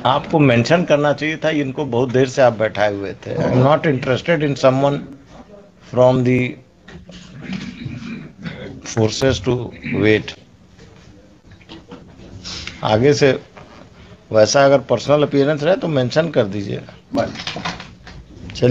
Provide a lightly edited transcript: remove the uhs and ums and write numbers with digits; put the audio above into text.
आपको मेंशन करना चाहिए था, इनको बहुत देर से आप बैठाए हुए थे। I am not interested in someone from the forces to wait. आगे से वैसा अगर पर्सनल अपीयरेंस रहे तो मेंशन कर दीजिएगा।